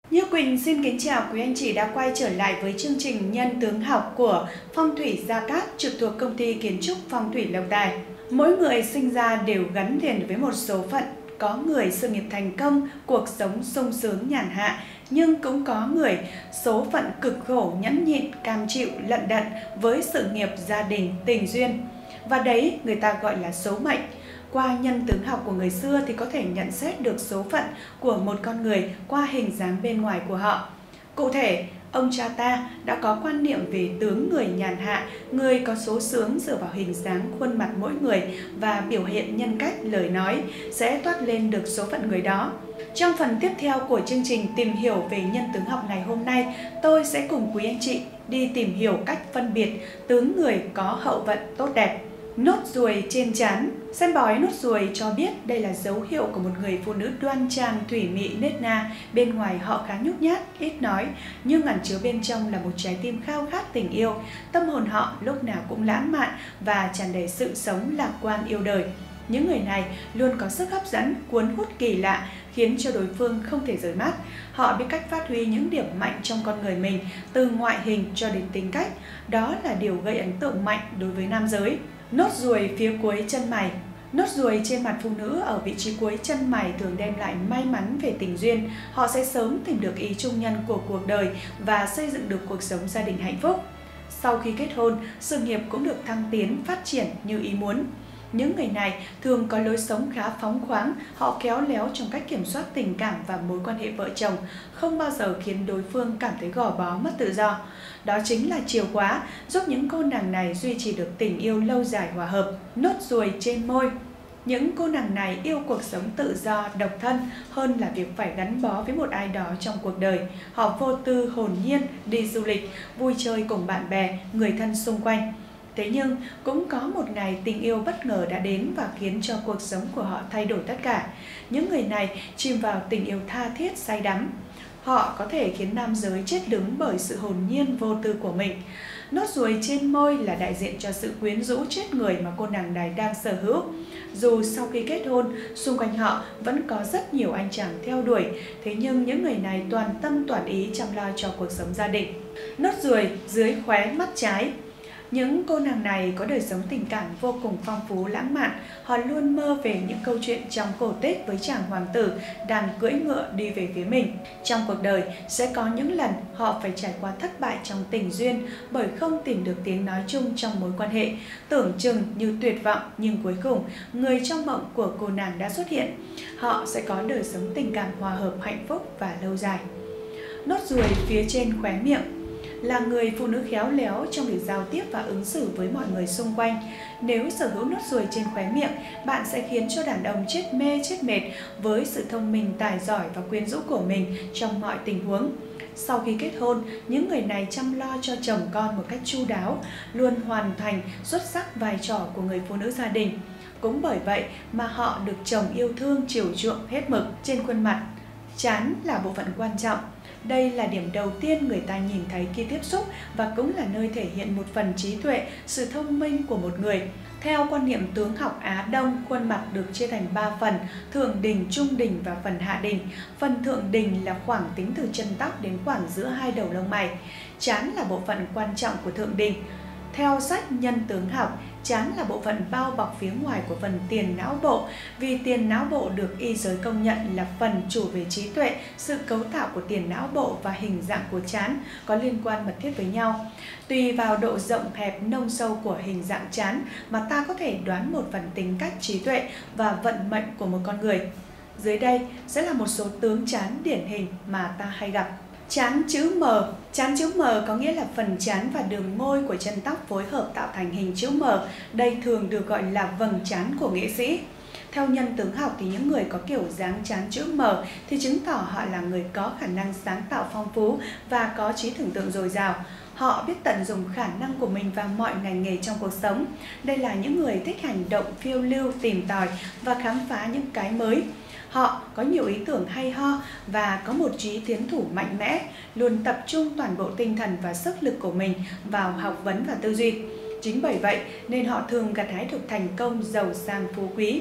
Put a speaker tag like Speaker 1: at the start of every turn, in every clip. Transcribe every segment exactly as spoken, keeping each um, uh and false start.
Speaker 1: Như Quỳnh xin kính chào quý anh chị đã quay trở lại với chương trình Nhân tướng học của Phong thủy Gia Cát trực thuộc công ty kiến trúc Phong thủy Lộc Tài. Mỗi người sinh ra đều gắn liền với một số phận, có người sự nghiệp thành công, cuộc sống sung sướng nhàn hạ, nhưng cũng có người số phận cực khổ nhẫn nhịn, cam chịu lận đận với sự nghiệp, gia đình, tình duyên. Và đấy người ta gọi là số mệnh. Qua nhân tướng học của người xưa thì có thể nhận xét được số phận của một con người qua hình dáng bên ngoài của họ. Cụ thể, ông cha ta đã có quan niệm về tướng người nhàn hạ, người có số xướng dựa vào hình dáng khuôn mặt mỗi người và biểu hiện nhân cách lời nói sẽ toát lên được số phận người đó. Trong phần tiếp theo của chương trình tìm hiểu về nhân tướng học ngày hôm nay, tôi sẽ cùng quý anh chị đi tìm hiểu cách phân biệt tướng người có hậu vận tốt đẹp. Nốt ruồi trên trán. Xem bói nốt ruồi cho biết đây là dấu hiệu của một người phụ nữ đoan trang, thủy mị, nết na. Bên ngoài họ khá nhút nhát, ít nói, nhưng ẩn chứa bên trong là một trái tim khao khát tình yêu. Tâm hồn họ lúc nào cũng lãng mạn và tràn đầy sự sống lạc quan yêu đời. Những người này luôn có sức hấp dẫn, cuốn hút kỳ lạ, khiến cho đối phương không thể rời mắt. Họ biết cách phát huy những điểm mạnh trong con người mình, từ ngoại hình cho đến tính cách. Đó là điều gây ấn tượng mạnh đối với nam giới. Nốt ruồi phía cuối chân mày. Nốt ruồi trên mặt phụ nữ ở vị trí cuối chân mày thường đem lại may mắn về tình duyên. Họ sẽ sớm tìm được ý chung nhân của cuộc đời và xây dựng được cuộc sống gia đình hạnh phúc. Sau khi kết hôn, sự nghiệp cũng được thăng tiến, phát triển như ý muốn. Những người này thường có lối sống khá phóng khoáng, họ khéo léo trong cách kiểm soát tình cảm và mối quan hệ vợ chồng, không bao giờ khiến đối phương cảm thấy gò bó mất tự do. Đó chính là chìa khóa giúp những cô nàng này duy trì được tình yêu lâu dài hòa hợp. Nốt ruồi trên môi. Những cô nàng này yêu cuộc sống tự do, độc thân hơn là việc phải gắn bó với một ai đó trong cuộc đời. Họ vô tư, hồn nhiên, đi du lịch, vui chơi cùng bạn bè, người thân xung quanh. Thế nhưng cũng có một ngày tình yêu bất ngờ đã đến và khiến cho cuộc sống của họ thay đổi tất cả. Những người này chìm vào tình yêu tha thiết say đắm. Họ có thể khiến nam giới chết đứng bởi sự hồn nhiên vô tư của mình. Nốt ruồi trên môi là đại diện cho sự quyến rũ chết người mà cô nàng này đang sở hữu. Dù sau khi kết hôn, xung quanh họ vẫn có rất nhiều anh chàng theo đuổi, thế nhưng những người này toàn tâm toàn ý chăm lo cho cuộc sống gia đình. Nốt ruồi dưới khóe mắt trái. Những cô nàng này có đời sống tình cảm vô cùng phong phú lãng mạn. Họ luôn mơ về những câu chuyện trong cổ tích với chàng hoàng tử đang cưỡi ngựa đi về phía mình. Trong cuộc đời sẽ có những lần họ phải trải qua thất bại trong tình duyên bởi không tìm được tiếng nói chung trong mối quan hệ. Tưởng chừng như tuyệt vọng nhưng cuối cùng người trong mộng của cô nàng đã xuất hiện. Họ sẽ có đời sống tình cảm hòa hợp, hạnh phúc và lâu dài. Nốt ruồi phía trên khóe miệng là người phụ nữ khéo léo trong việc giao tiếp và ứng xử với mọi người xung quanh. Nếu sở hữu nốt ruồi trên khóe miệng, bạn sẽ khiến cho đàn ông chết mê chết mệt với sự thông minh, tài giỏi và quyến rũ của mình trong mọi tình huống. Sau khi kết hôn, những người này chăm lo cho chồng con một cách chu đáo, luôn hoàn thành xuất sắc vai trò của người phụ nữ gia đình. Cũng bởi vậy mà họ được chồng yêu thương, chiều chuộng hết mực. Trên khuôn mặt, trán là bộ phận quan trọng. Đây là điểm đầu tiên người ta nhìn thấy khi tiếp xúc và cũng là nơi thể hiện một phần trí tuệ, sự thông minh của một người. Theo quan niệm tướng học Á Đông, khuôn mặt được chia thành ba phần: thượng đỉnh, trung đỉnh và phần hạ đỉnh. Phần thượng đỉnh là khoảng tính từ chân tóc đến khoảng giữa hai đầu lông mày. Trán là bộ phận quan trọng của thượng đỉnh. Theo sách Nhân tướng học, trán là bộ phận bao bọc phía ngoài của phần tiền não bộ, vì tiền não bộ được y giới công nhận là phần chủ về trí tuệ. Sự cấu tạo của tiền não bộ và hình dạng của trán có liên quan mật thiết với nhau. Tùy vào độ rộng hẹp, nông sâu của hình dạng trán mà ta có thể đoán một phần tính cách, trí tuệ và vận mệnh của một con người. Dưới đây sẽ là một số tướng trán điển hình mà ta hay gặp. Trán chữ M. Trán chữ M có nghĩa là phần trán và đường môi của chân tóc phối hợp tạo thành hình chữ M. Đây thường được gọi là vầng trán của nghệ sĩ. Theo nhân tướng học thì những người có kiểu dáng trán chữ M thì chứng tỏ họ là người có khả năng sáng tạo phong phú và có trí tưởng tượng dồi dào. Họ biết tận dụng khả năng của mình vào mọi ngành nghề trong cuộc sống. Đây là những người thích hành động, phiêu lưu, tìm tòi và khám phá những cái mới. Họ có nhiều ý tưởng hay ho và có một trí tiến thủ mạnh mẽ, luôn tập trung toàn bộ tinh thần và sức lực của mình vào học vấn và tư duy. Chính bởi vậy nên họ thường gặt hái được thành công, giàu sang phú quý.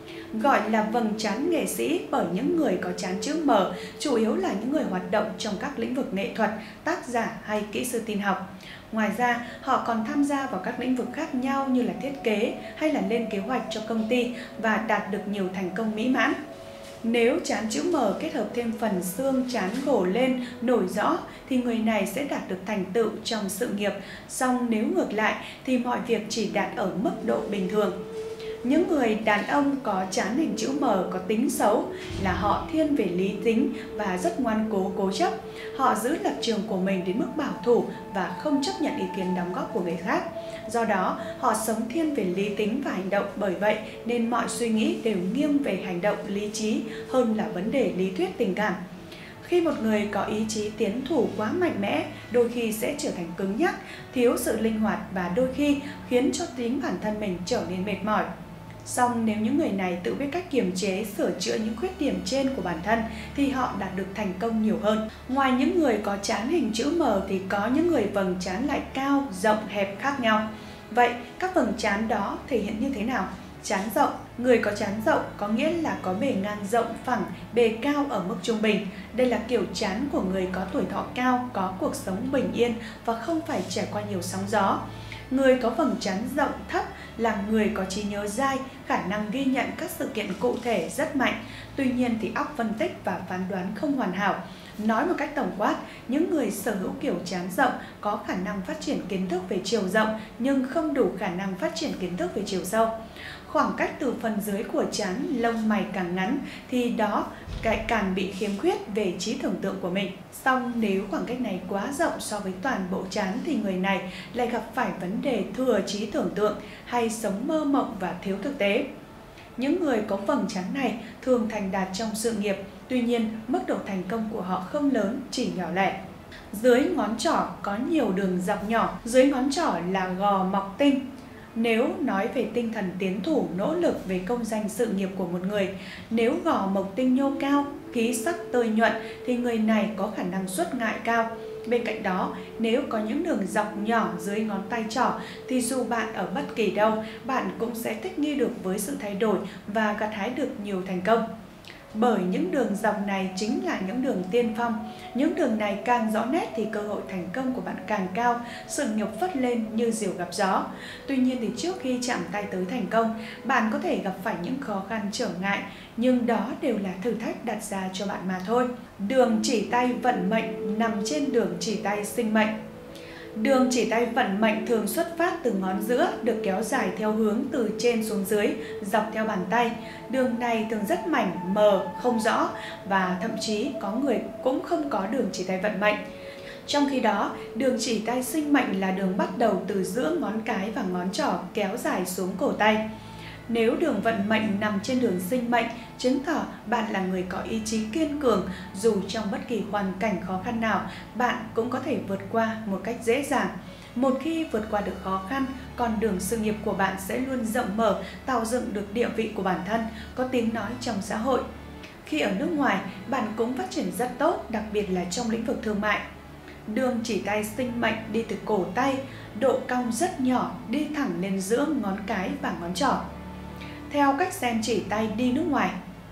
Speaker 1: Gọi là vầng trán nghệ sĩ bởi những người có trán chữ M chủ yếu là những người hoạt động trong các lĩnh vực nghệ thuật, tác giả hay kỹ sư tin học. Ngoài ra, họ còn tham gia vào các lĩnh vực khác nhau như là thiết kế hay là lên kế hoạch cho công ty và đạt được nhiều thành công mỹ mãn. Nếu trán chữ M kết hợp thêm phần xương trán gồ lên nổi rõ thì người này sẽ đạt được thành tựu trong sự nghiệp, song nếu ngược lại thì mọi việc chỉ đạt ở mức độ bình thường. Những người đàn ông có trán hình chữ M có tính xấu là họ thiên về lý tính và rất ngoan cố cố chấp. Họ giữ lập trường của mình đến mức bảo thủ và không chấp nhận ý kiến đóng góp của người khác. Do đó, họ sống thiên về lý tính và hành động, bởi vậy nên mọi suy nghĩ đều nghiêng về hành động lý trí hơn là vấn đề lý thuyết tình cảm. Khi một người có ý chí tiến thủ quá mạnh mẽ, đôi khi sẽ trở thành cứng nhắc, thiếu sự linh hoạt và đôi khi khiến cho chính bản thân mình trở nên mệt mỏi. Song nếu những người này tự biết cách kiềm chế, sửa chữa những khuyết điểm trên của bản thân thì họ đạt được thành công nhiều hơn. Ngoài những người có trán hình chữ M thì có những người vầng trán lại cao, rộng, hẹp khác nhau. Vậy các vầng trán đó thể hiện như thế nào? Trán rộng, người có trán rộng có nghĩa là có bề ngang rộng phẳng, bề cao ở mức trung bình. Đây là kiểu trán của người có tuổi thọ cao, có cuộc sống bình yên và không phải trải qua nhiều sóng gió. Người có vầng trán rộng thấp là người có trí nhớ dai, khả năng ghi nhận các sự kiện cụ thể rất mạnh. Tuy nhiên thì óc phân tích và phán đoán không hoàn hảo. Nói một cách tổng quát, những người sở hữu kiểu trán rộng có khả năng phát triển kiến thức về chiều rộng nhưng không đủ khả năng phát triển kiến thức về chiều sâu. Khoảng cách từ phần dưới của trán lông mày càng ngắn thì đó lại càng bị khiếm khuyết về trí tưởng tượng của mình. Song nếu khoảng cách này quá rộng so với toàn bộ trán thì người này lại gặp phải vấn đề thừa trí tưởng tượng hay sống mơ mộng và thiếu thực tế. Những người có vầng trán này thường thành đạt trong sự nghiệp, tuy nhiên mức độ thành công của họ không lớn, chỉ nhỏ lẻ. Dưới ngón trỏ có nhiều đường dọc nhỏ, dưới ngón trỏ là gò mọc tinh. Nếu nói về tinh thần tiến thủ, nỗ lực về công danh sự nghiệp của một người, nếu gò mộc tinh nhô cao, khí sắc tơi nhuận thì người này có khả năng xuất ngại cao. Bên cạnh đó, nếu có những đường dọc nhỏ dưới ngón tay trỏ thì dù bạn ở bất kỳ đâu, bạn cũng sẽ thích nghi được với sự thay đổi và gặt hái được nhiều thành công. Bởi những đường dọc này chính là những đường tiên phong. Những đường này càng rõ nét thì cơ hội thành công của bạn càng cao, sự nghiệp phất lên như diều gặp gió. Tuy nhiên thì trước khi chạm tay tới thành công, bạn có thể gặp phải những khó khăn trở ngại, nhưng đó đều là thử thách đặt ra cho bạn mà thôi. Đường chỉ tay vận mệnh nằm trên đường chỉ tay sinh mệnh. Đường chỉ tay vận mệnh thường xuất phát từ ngón giữa, được kéo dài theo hướng từ trên xuống dưới, dọc theo bàn tay. Đường này thường rất mảnh, mờ, không rõ và thậm chí có người cũng không có đường chỉ tay vận mệnh. Trong khi đó, đường chỉ tay sinh mệnh là đường bắt đầu từ giữa ngón cái và ngón trỏ kéo dài xuống cổ tay. Nếu đường vận mệnh nằm trên đường sinh mệnh, chứng tỏ bạn là người có ý chí kiên cường, dù trong bất kỳ hoàn cảnh khó khăn nào, bạn cũng có thể vượt qua một cách dễ dàng. Một khi vượt qua được khó khăn, con đường sự nghiệp của bạn sẽ luôn rộng mở, tạo dựng được địa vị của bản thân, có tiếng nói trong xã hội. Khi ở nước ngoài, bạn cũng phát triển rất tốt, đặc biệt là trong lĩnh vực thương mại. Đường chỉ tay sinh mệnh đi từ cổ tay, độ cong rất nhỏ, đi thẳng lên giữa ngón cái và ngón trỏ. Theo cách xem chỉ tay đi nước ngoài,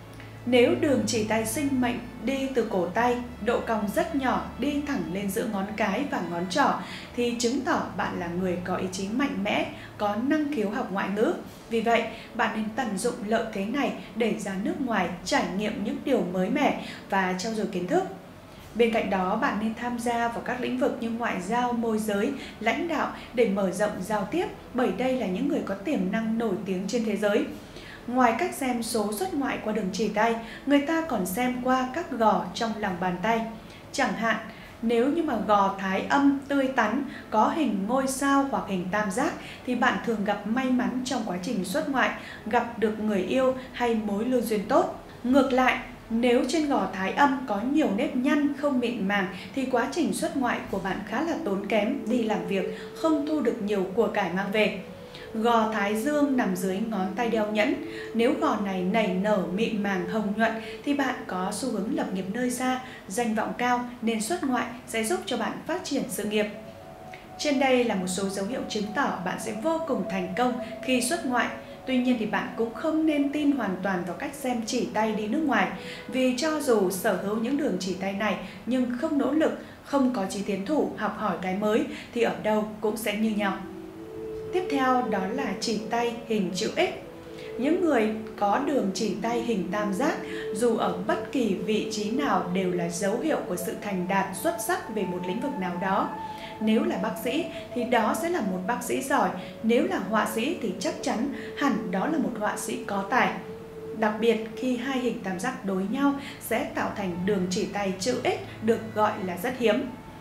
Speaker 1: nếu đường chỉ tay sinh mệnh đi từ cổ tay, độ cong rất nhỏ, đi thẳng lên giữa ngón cái và ngón trỏ thì chứng tỏ bạn là người có ý chí mạnh mẽ, có năng khiếu học ngoại ngữ. Vì vậy, bạn nên tận dụng lợi thế này để ra nước ngoài trải nghiệm những điều mới mẻ và trau dồi kiến thức. Bên cạnh đó, bạn nên tham gia vào các lĩnh vực như ngoại giao, môi giới, lãnh đạo để mở rộng giao tiếp, bởi đây là những người có tiềm năng nổi tiếng trên thế giới. Ngoài cách xem số xuất ngoại qua đường chỉ tay, người ta còn xem qua các gò trong lòng bàn tay. Chẳng hạn, nếu như mà gò thái âm tươi tắn, có hình ngôi sao hoặc hình tam giác thì bạn thường gặp may mắn trong quá trình xuất ngoại, gặp được người yêu hay mối lương duyên tốt. Ngược lại, nếu trên gò thái âm có nhiều nếp nhăn không mịn màng thì quá trình xuất ngoại của bạn khá là tốn kém, đi làm việc không thu được nhiều của cải mang về. Gò thái dương nằm dưới ngón tay đeo nhẫn. Nếu gò này nảy nở mịn màng hồng nhuận thì bạn có xu hướng lập nghiệp nơi xa, danh vọng cao nên xuất ngoại sẽ giúp cho bạn phát triển sự nghiệp. Trên đây là một số dấu hiệu chứng tỏ bạn sẽ vô cùng thành công khi xuất ngoại. Tuy nhiên thì bạn cũng không nên tin hoàn toàn vào cách xem chỉ tay đi nước ngoài, vì cho dù sở hữu những đường chỉ tay này nhưng không nỗ lực, không có chí tiến thủ học hỏi cái mới thì ở đâu cũng sẽ như nhau. Tiếp theo đó là chỉ tay hình chữ X. Những người có đường chỉ tay hình tam giác dù ở bất kỳ vị trí nào đều là dấu hiệu của sự thành đạt xuất sắc về một lĩnh vực nào đó. Nếu là bác sĩ thì đó sẽ là một bác sĩ giỏi, nếu là họa sĩ thì chắc chắn hẳn đó là một họa sĩ có tài. Đặc biệt khi hai hình tam giác đối nhau sẽ tạo thành đường chỉ tay chữ X được gọi là rất hiếm.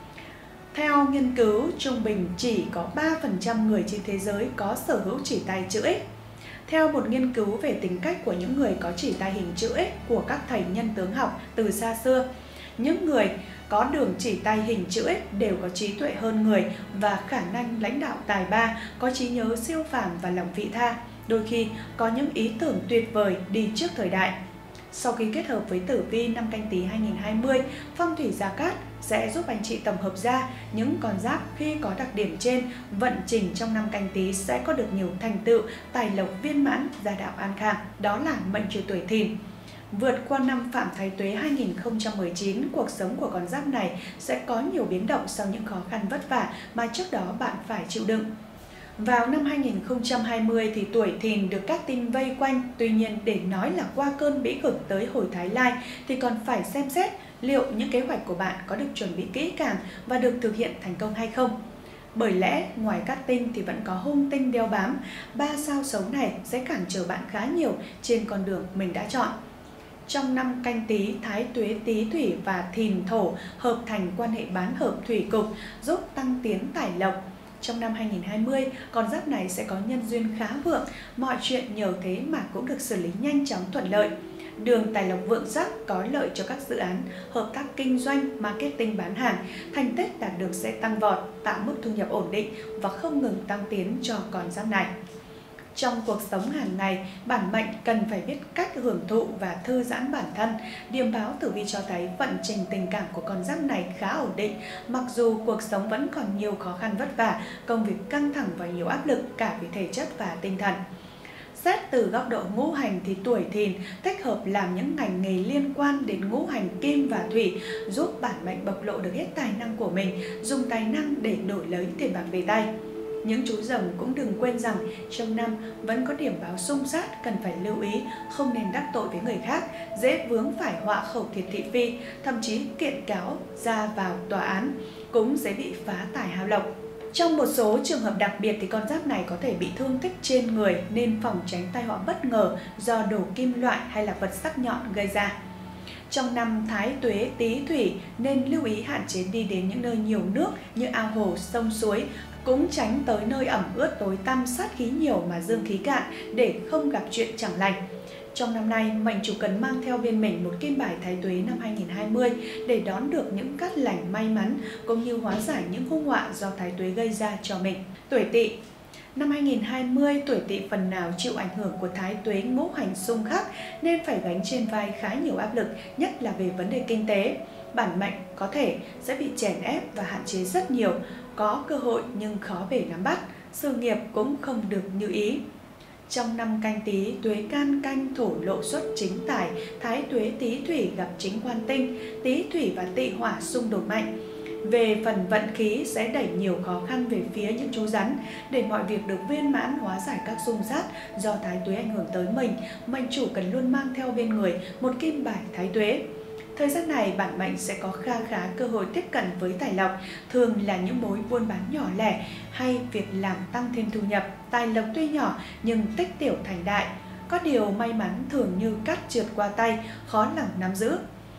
Speaker 1: Theo nghiên cứu, trung bình chỉ có ba phần trăm người trên thế giới có sở hữu chỉ tay chữ X. Theo một nghiên cứu về tính cách của những người có chỉ tay hình chữ X của các thầy nhân tướng học từ xa xưa, những người có đường chỉ tay hình chữ X đều có trí tuệ hơn người và khả năng lãnh đạo tài ba, có trí nhớ siêu phàm và lòng vị tha, đôi khi có những ý tưởng tuyệt vời đi trước thời đại. Sau khi kết hợp với tử vi năm Canh Tý hai nghìn không trăm hai mươi, phong thủy Gia Cát sẽ giúp anh chị tổng hợp ra những con giáp khi có đặc điểm trên, vận trình trong năm Canh Tý sẽ có được nhiều thành tựu, tài lộc viên mãn, gia đạo an khang. Đó là mệnh chủ tuổi Thìn. Vượt qua năm Phạm Thái Tuế hai nghìn không trăm mười chín, cuộc sống của con giáp này sẽ có nhiều biến động sau những khó khăn vất vả mà trước đó bạn phải chịu đựng. Vào năm hai nghìn không trăm hai mươi thì tuổi Thìn được các tin vây quanh, tuy nhiên để nói là qua cơn bĩ cực tới hồi Thái Lai thì còn phải xem xét liệu những kế hoạch của bạn có được chuẩn bị kỹ càng và được thực hiện thành công hay không. Bởi lẽ ngoài các tinh thì vẫn có hung tinh đeo bám, ba sao xấu này sẽ cản trở bạn khá nhiều trên con đường mình đã chọn. Trong năm Canh Tý, Thái Tuế, Tý Thủy và Thìn Thổ hợp thành quan hệ bán hợp thủy cục, giúp tăng tiến tài lộc. Trong năm hai nghìn không trăm hai mươi, con giáp này sẽ có nhân duyên khá vượng, mọi chuyện nhờ thế mà cũng được xử lý nhanh chóng thuận lợi. Đường tài lộc vượng sắc có lợi cho các dự án, hợp tác kinh doanh, marketing bán hàng, thành tích đạt được sẽ tăng vọt, tạo mức thu nhập ổn định và không ngừng tăng tiến cho con giáp này. Trong cuộc sống hàng ngày, bản mệnh cần phải biết cách hưởng thụ và thư giãn bản thân. Điểm báo tử vi cho thấy vận trình tình cảm của con giáp này khá ổn định, mặc dù cuộc sống vẫn còn nhiều khó khăn vất vả, công việc căng thẳng và nhiều áp lực cả về thể chất và tinh thần. Xét từ góc độ ngũ hành thì tuổi Thìn thích hợp làm những ngành nghề liên quan đến ngũ hành kim và thủy, giúp bản mệnh bộc lộ được hết tài năng của mình, dùng tài năng để đổi lấy tiền bạc về tay. Những chú rồng cũng đừng quên rằng trong năm vẫn có điểm báo xung sát, cần phải lưu ý không nên đắc tội với người khác, dễ vướng phải họa khẩu thiệt thị phi, thậm chí kiện cáo ra vào tòa án, cũng dễ bị phá tài hao lộc. Trong một số trường hợp đặc biệt thì con giáp này có thể bị thương tích trên người nên phòng tránh tai họa bất ngờ do đồ kim loại hay là vật sắc nhọn gây ra. Trong năm Thái Tuế, Tý Thủy nên lưu ý hạn chế đi đến những nơi nhiều nước như ao hồ, sông suối, cũng tránh tới nơi ẩm ướt tối tăm, sát khí nhiều mà dương khí cạn để không gặp chuyện chẳng lành. Trong năm nay, mệnh chủ cần mang theo bên mình một kim bài Thái Tuế năm hai nghìn không trăm hai mươi để đón được những cát lành may mắn cũng như hóa giải những hung họa do Thái Tuế gây ra cho mình. Tuổi Tỵ. Năm hai nghìn không trăm hai mươi, tuổi Tỵ phần nào chịu ảnh hưởng của Thái Tuế ngũ hành xung khắc nên phải gánh trên vai khá nhiều áp lực, nhất là về vấn đề kinh tế. Bản mệnh có thể sẽ bị chèn ép và hạn chế rất nhiều, có cơ hội nhưng khó bề nắm bắt, sự nghiệp cũng không được như ý. Trong năm Canh Tý, Tuế can canh thổ lộ xuất chính tài, Thái Tuế Tý Thủy gặp chính quan tinh, Tý Thủy và Tỵ hỏa xung đột mạnh. Về phần vận khí sẽ đẩy nhiều khó khăn về phía những chú rắn. Để mọi việc được viên mãn, hóa giải các xung sát do Thái Tuế ảnh hưởng tới mình, mệnh chủ cần luôn mang theo bên người một kim bài Thái Tuế. Thời gian này, bản mệnh sẽ có kha khá cơ hội tiếp cận với tài lộc, thường là những mối buôn bán nhỏ lẻ hay việc làm tăng thêm thu nhập. Tài lộc tuy nhỏ nhưng tích tiểu thành đại. Có điều may mắn thường như cát trượt qua tay, khó lòng nắm giữ.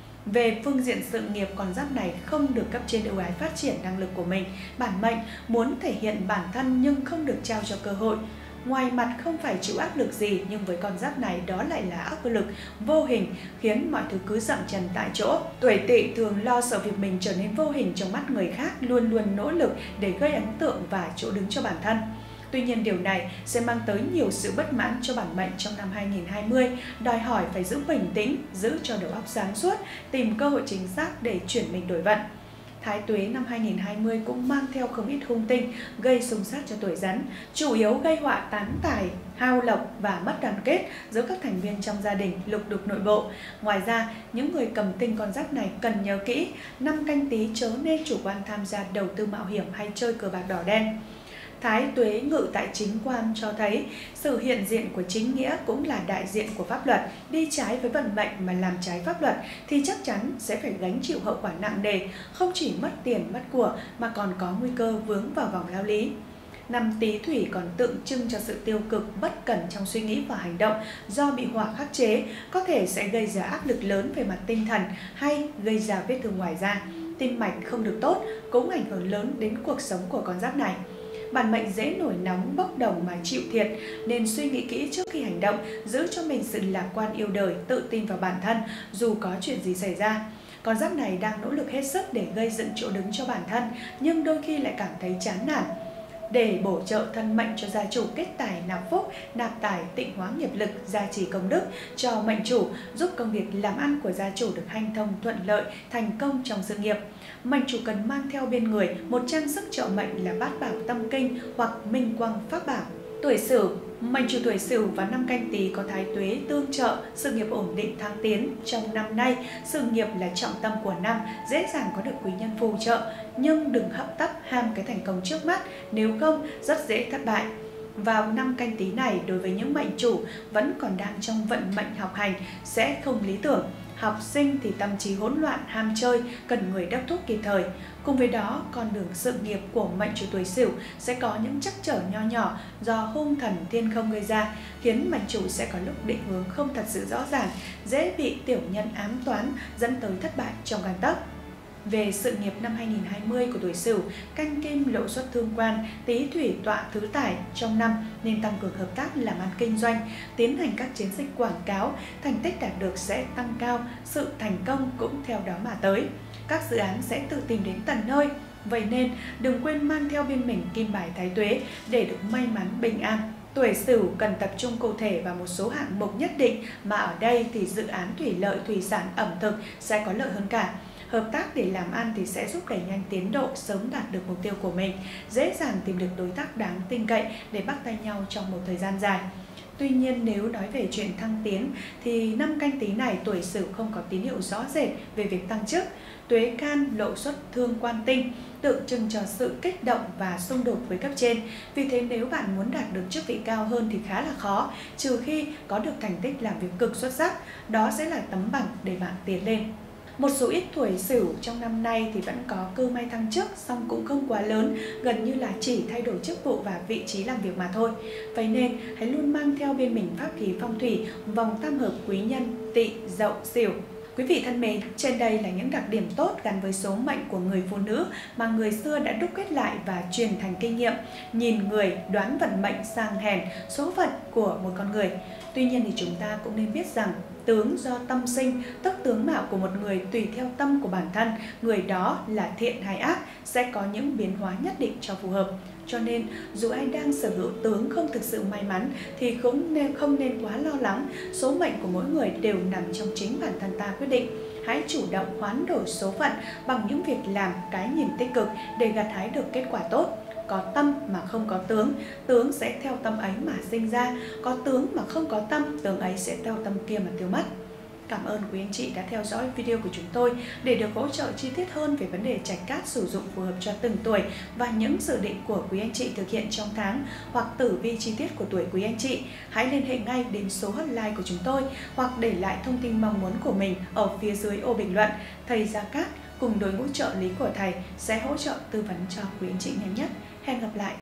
Speaker 1: Về phương diện sự nghiệp, con giáp này không được cấp trên ưu ái phát triển năng lực của mình. Bản mệnh muốn thể hiện bản thân nhưng không được trao cho cơ hội. Ngoài mặt không phải chịu áp lực gì, nhưng với con giáp này đó lại là áp lực vô hình khiến mọi thứ cứ dậm chân tại chỗ. Tuổi Tỵ thường lo sợ việc mình trở nên vô hình trong mắt người khác, luôn luôn nỗ lực để gây ấn tượng và chỗ đứng cho bản thân. Tuy nhiên điều này sẽ mang tới nhiều sự bất mãn cho bản mệnh trong năm hai nghìn không trăm hai mươi, đòi hỏi phải giữ bình tĩnh, giữ cho đầu óc sáng suốt, tìm cơ hội chính xác để chuyển mình đổi vận. Thái tuế năm hai nghìn không trăm hai mươi cũng mang theo không ít hung tinh gây xung sát cho tuổi Dần, chủ yếu gây họa tán tài, hao lộc và mất đoàn kết giữa các thành viên trong gia đình, lục đục nội bộ. Ngoài ra, những người cầm tinh con giáp này cần nhớ kỹ, năm Canh Tý chớ nên chủ quan tham gia đầu tư mạo hiểm hay chơi cờ bạc đỏ đen. Thái tuế ngự tại chính quan cho thấy sự hiện diện của chính nghĩa cũng là đại diện của pháp luật. Đi trái với vận mệnh mà làm trái pháp luật thì chắc chắn sẽ phải gánh chịu hậu quả nặng nề, không chỉ mất tiền mất của mà còn có nguy cơ vướng vào vòng lao lý. Năm Tý Thủy còn tượng trưng cho sự tiêu cực, bất cẩn trong suy nghĩ và hành động do bị hỏa khắc chế, có thể sẽ gây ra áp lực lớn về mặt tinh thần hay gây ra vết thương ngoài da. Tim mạch không được tốt cũng ảnh hưởng lớn đến cuộc sống của con giáp này. Bản mệnh dễ nổi nóng, bốc đồng mà chịu thiệt, nên suy nghĩ kỹ trước khi hành động, giữ cho mình sự lạc quan yêu đời, tự tin vào bản thân dù có chuyện gì xảy ra. Con giáp này đang nỗ lực hết sức để gây dựng chỗ đứng cho bản thân, nhưng đôi khi lại cảm thấy chán nản. Để bổ trợ thân mệnh cho gia chủ kết tài nạp phúc, nạp tài tịnh hóa nghiệp lực, gia trì công đức cho mệnh chủ, giúp công việc làm ăn của gia chủ được hanh thông thuận lợi, thành công trong sự nghiệp. Mệnh chủ cần mang theo bên người một trang sức trợ mệnh là bát bảo tâm kinh hoặc minh quang pháp bảo. Tuổi Sửu, mệnh chủ tuổi Sửu và năm Canh Tý có thái tuế tương trợ, sự nghiệp ổn định thăng tiến. Trong năm nay, sự nghiệp là trọng tâm của năm, dễ dàng có được quý nhân phù trợ, nhưng đừng hấp tấp ham cái thành công trước mắt, nếu không rất dễ thất bại. Vào năm Canh Tý này, đối với những mệnh chủ vẫn còn đang trong vận mệnh học hành sẽ không lý tưởng. Học sinh thì tâm trí hỗn loạn, ham chơi, cần người đốc thúc kịp thời. Cùng với đó, con đường sự nghiệp của mệnh chủ tuổi Sửu sẽ có những trắc trở nho nhỏ do hung thần thiên không gây ra, khiến mệnh chủ sẽ có lúc định hướng không thật sự rõ ràng, dễ bị tiểu nhân ám toán, dẫn tới thất bại trong gang tấc. Về sự nghiệp năm hai nghìn không trăm hai mươi của tuổi Sửu, Canh Kim lộ xuất thương quan, Tý Thủy tọa thứ tài trong năm nên tăng cường hợp tác làm ăn kinh doanh, tiến hành các chiến dịch quảng cáo, thành tích đạt được sẽ tăng cao, sự thành công cũng theo đó mà tới. Các dự án sẽ tự tìm đến tận nơi. Vậy nên đừng quên mang theo bên mình kim bài thái tuế để được may mắn bình an. Tuổi Sửu cần tập trung cụ thể vào một số hạng mục nhất định, mà ở đây thì dự án thủy lợi, thủy sản, ẩm thực sẽ có lợi hơn cả. Hợp tác để làm ăn thì sẽ giúp đẩy nhanh tiến độ, sớm đạt được mục tiêu của mình, dễ dàng tìm được đối tác đáng tin cậy để bắt tay nhau trong một thời gian dài. Tuy nhiên, nếu nói về chuyện thăng tiến thì năm Canh Tý này tuổi Sửu không có tín hiệu rõ rệt về việc tăng chức. Tuế can lộ xuất thương quan tinh, tượng trưng cho sự kích động và xung đột với cấp trên. Vì thế nếu bạn muốn đạt được chức vị cao hơn thì khá là khó, trừ khi có được thành tích làm việc cực xuất sắc, đó sẽ là tấm bằng để bạn tiến lên. Một số ít tuổi Sửu trong năm nay thì vẫn có cơ may thăng chức, song cũng không quá lớn, gần như là chỉ thay đổi chức vụ và vị trí làm việc mà thôi. Vậy nên hãy luôn mang theo bên mình pháp khí phong thủy, vòng tam hợp quý nhân Tỵ, Dậu, Sửu. Quý vị thân mến, trên đây là những đặc điểm tốt gắn với số mệnh của người phụ nữ mà người xưa đã đúc kết lại và truyền thành kinh nghiệm, nhìn người đoán vận mệnh sang hèn, số phận của một con người. Tuy nhiên thì chúng ta cũng nên biết rằng tướng do tâm sinh, tức tướng mạo của một người tùy theo tâm của bản thân, người đó là thiện hay ác sẽ có những biến hóa nhất định cho phù hợp. Cho nên dù ai đang sở hữu tướng không thực sự may mắn thì cũng nên, không nên quá lo lắng, số mệnh của mỗi người đều nằm trong chính bản thân ta quyết định. Hãy chủ động hoán đổi số phận bằng những việc làm, cái nhìn tích cực để gặt hái được kết quả tốt. Có tâm mà không có tướng, tướng sẽ theo tâm ấy mà sinh ra. Có tướng mà không có tâm, tướng ấy sẽ theo tâm kia mà tiêu mất. Cảm ơn quý anh chị đã theo dõi video của chúng tôi. Để được hỗ trợ chi tiết hơn về vấn đề trạch cát sử dụng phù hợp cho từng tuổi và những dự định của quý anh chị thực hiện trong tháng hoặc tử vi chi tiết của tuổi quý anh chị, hãy liên hệ ngay đến số hotline của chúng tôi hoặc để lại thông tin mong muốn của mình ở phía dưới ô bình luận. Thầy Gia Cát cùng đội ngũ trợ lý của thầy sẽ hỗ trợ tư vấn cho quý anh chị nhanh nhất. Hẹn gặp lại!